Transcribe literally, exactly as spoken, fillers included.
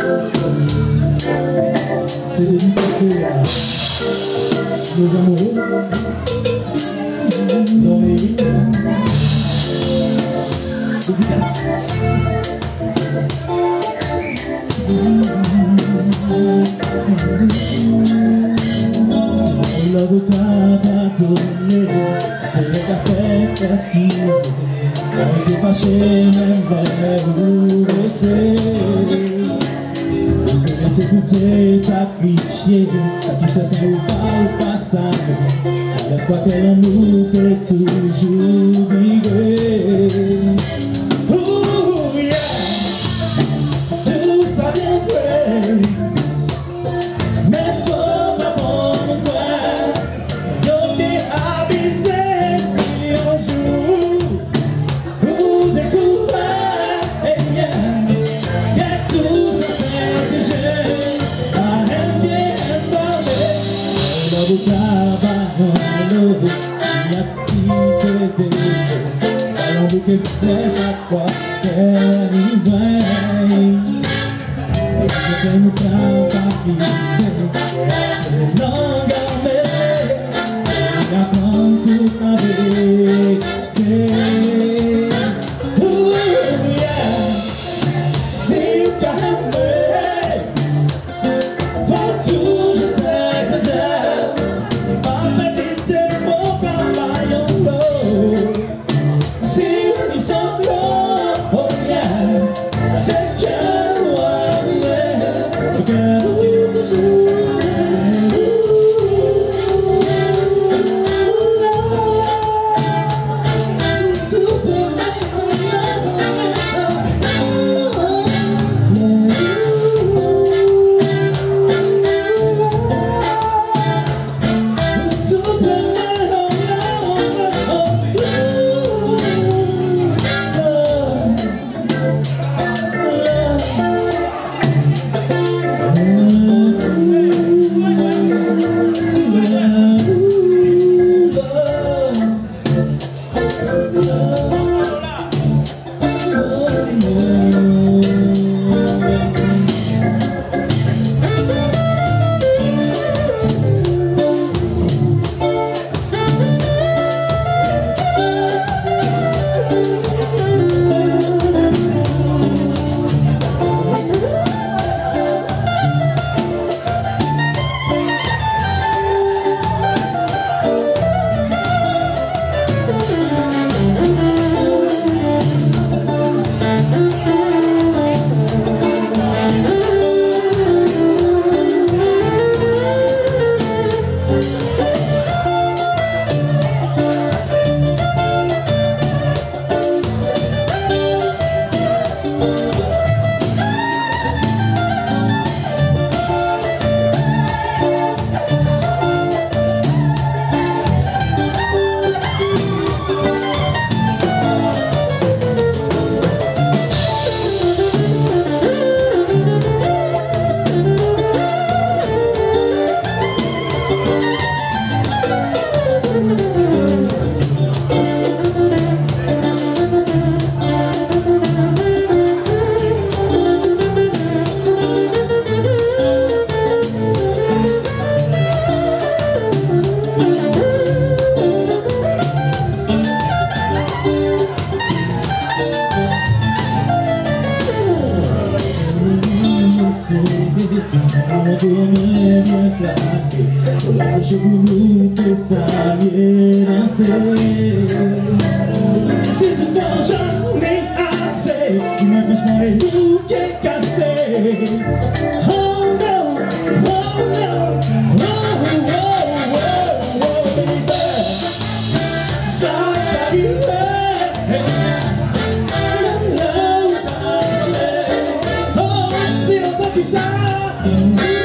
C'est dédicacé à nos amoureux, l'oreille, dédicace. Si mon love t'a pardonné, t'es ta fête excuse, on était fâchés même vers vous laisser. C'est tout est sacrifié, qui s'attend ou pas au passage. Laisse-toi qu'elle en nous peut toujours vivre. Ouh yeah, tout ça bien fait, mais faut pas prendre quoi. Donc t'es avisé si un jour vous découvrez, eh bien, que tout ça do trabalho e assim te deu. É um que fecha qualquer vem. Eu tenho pra dizer, longamente, já pronto pra ver. Uh, yeah. Se o carro vou toujours s'excéder. Je voulais que ça vienne danser. Si tu vois j'en ai assez, mais franchement les loups qui est cassé. Oh no, oh no, oh oh oh oh baby, ça va durer. Oh si on t'appuie ça.